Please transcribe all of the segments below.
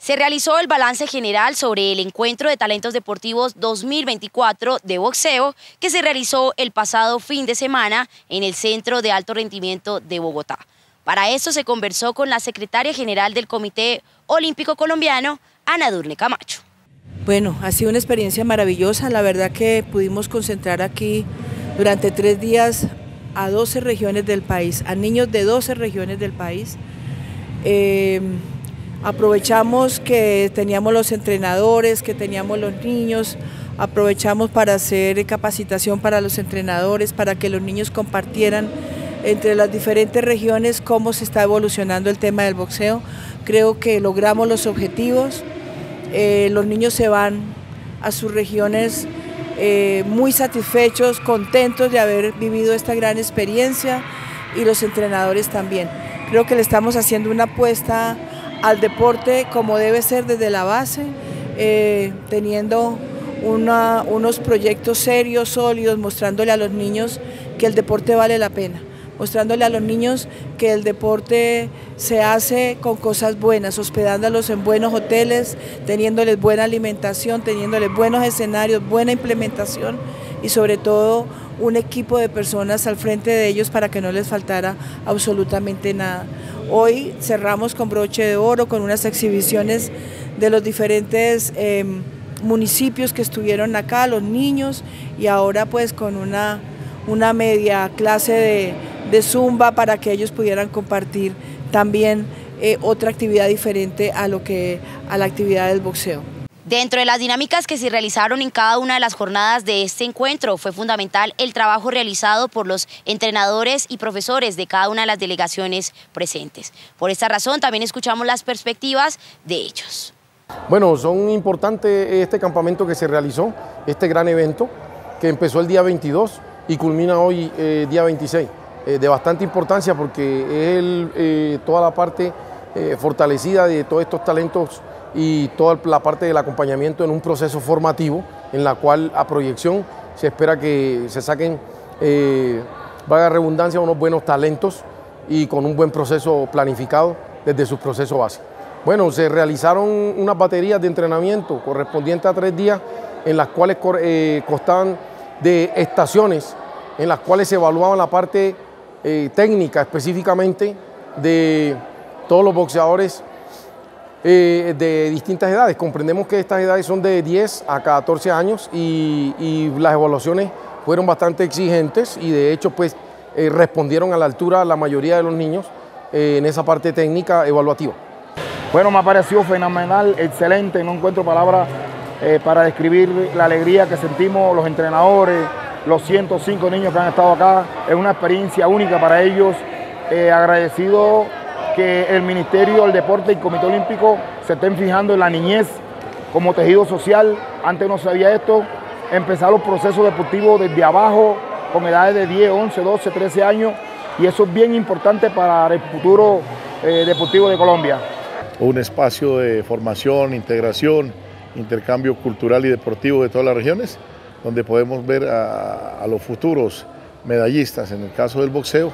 Se realizó el balance general sobre el Encuentro de Talentos Deportivos 2024 de boxeo que se realizó el pasado fin de semana en el Centro de Alto Rendimiento de Bogotá. Para esto se conversó con la secretaria general del Comité Olímpico Colombiano, Ana Durne Camacho. Bueno, ha sido una experiencia maravillosa, la verdad que pudimos concentrar aquí durante 3 días a 12 regiones del país, a niños de 12 regiones del país. Aprovechamos que teníamos los entrenadores, que teníamos los niños, aprovechamos para hacer capacitación para los entrenadores, para que los niños compartieran entre las diferentes regiones cómo se está evolucionando el tema del boxeo. Creo que logramos los objetivos, los niños se van a sus regiones muy satisfechos, contentos de haber vivido esta gran experiencia y los entrenadores también. Creo que le estamos haciendo una apuesta al deporte como debe ser desde la base, teniendo unos proyectos serios, sólidos, mostrándole a los niños que el deporte vale la pena, mostrándole a los niños que el deporte se hace con cosas buenas, hospedándolos en buenos hoteles, teniéndoles buena alimentación, teniéndoles buenos escenarios, buena implementación y sobre todo un equipo de personas al frente de ellos para que no les faltara absolutamente nada. Hoy cerramos con broche de oro, con unas exhibiciones de los diferentes municipios que estuvieron acá, los niños, y ahora pues con una media clase de zumba para que ellos pudieran compartir también otra actividad diferente a la actividad del boxeo. Dentro de las dinámicas que se realizaron en cada una de las jornadas de este encuentro, fue fundamental el trabajo realizado por los entrenadores y profesores de cada una de las delegaciones presentes. Por esta razón, también escuchamos las perspectivas de ellos. Bueno, son importantes este campamento que se realizó, este gran evento, que empezó el día 22 y culmina hoy, día 26. De bastante importancia porque es toda la parte fortalecida de todos estos talentos y toda la parte del acompañamiento en un proceso formativo en la cual a proyección se espera que se saquen, valga redundancia, unos buenos talentos y con un buen proceso planificado desde su proceso base. Bueno, se realizaron unas baterías de entrenamiento correspondientes a 3 días en las cuales constaban de estaciones en las cuales se evaluaban la parte técnica específicamente de todos los boxeadores de distintas edades. Comprendemos que estas edades son de 10 a 14 años y las evaluaciones fueron bastante exigentes y de hecho pues respondieron a la altura la mayoría de los niños en esa parte técnica evaluativa. Bueno, me ha parecido fenomenal, excelente, no encuentro palabras para describir la alegría que sentimos los entrenadores, los 105 niños que han estado acá. Es una experiencia única para ellos, agradecido que el Ministerio del Deporte y el Comité Olímpico se estén fijando en la niñez como tejido social. Antes no sabía esto, empezar los procesos deportivos desde abajo, con edades de 10, 11, 12, 13 años, y eso es bien importante para el futuro deportivo de Colombia. Un espacio de formación, integración, intercambio cultural y deportivo de todas las regiones, donde podemos ver a los futuros medallistas, en el caso del boxeo,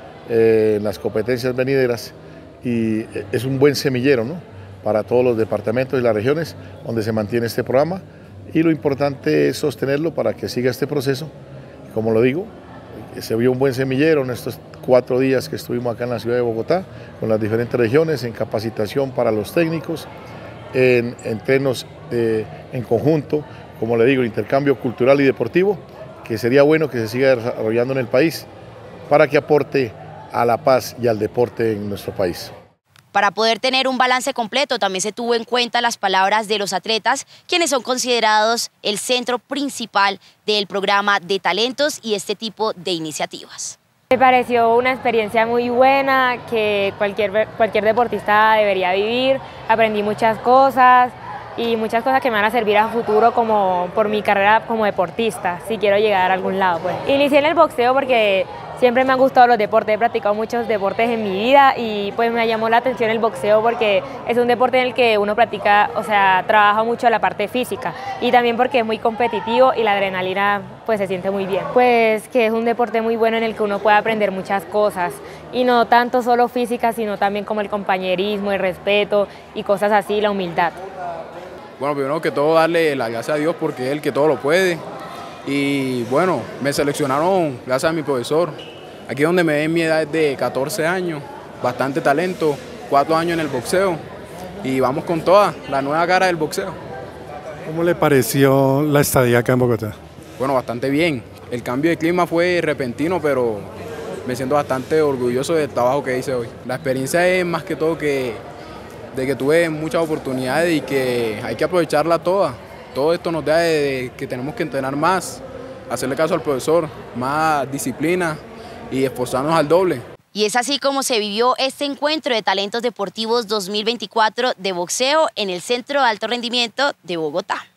en las competencias venideras, y es un buen semillero, ¿no?, para todos los departamentos y las regiones donde se mantiene este programa, y lo importante es sostenerlo para que siga este proceso. Como lo digo, se vio un buen semillero en estos 4 días que estuvimos acá en la ciudad de Bogotá, con las diferentes regiones, en capacitación para los técnicos, en entrenos en conjunto, como le digo, intercambio cultural y deportivo, que sería bueno que se siga desarrollando en el país para que aporte a la paz y al deporte en nuestro país. Para poder tener un balance completo, también se tuvo en cuenta las palabras de los atletas, quienes son considerados el centro principal del programa de talentos y este tipo de iniciativas. Me pareció una experiencia muy buena que cualquier deportista debería vivir. Aprendí muchas cosas y muchas cosas que me van a servir a futuro como por mi carrera como deportista, si quiero llegar a algún lado, pues. Inicié en el boxeo porque siempre me han gustado los deportes, he practicado muchos deportes en mi vida y pues me llamó la atención el boxeo porque es un deporte en el que uno practica, o sea, trabaja mucho la parte física y también porque es muy competitivo y la adrenalina pues se siente muy bien. Pues que es un deporte muy bueno en el que uno puede aprender muchas cosas y no tanto solo física, sino también como el compañerismo, el respeto y cosas así, la humildad. Bueno, primero que todo darle las gracias a Dios porque es el que todo lo puede. Y bueno, me seleccionaron gracias a mi profesor. Aquí donde me ven mi edad es de 14 años, bastante talento, 4 años en el boxeo y vamos con toda, la nueva cara del boxeo. ¿Cómo le pareció la estadía acá en Bogotá? Bueno, bastante bien. El cambio de clima fue repentino, pero me siento bastante orgulloso del trabajo que hice hoy. La experiencia es más que todo de que tuve muchas oportunidades y que hay que aprovecharla toda. Todo esto nos da de que tenemos que entrenar más, hacerle caso al profesor, más disciplina y esforzarnos al doble. Y es así como se vivió este encuentro de talentos deportivos 2024 de boxeo en el Centro de Alto Rendimiento de Bogotá.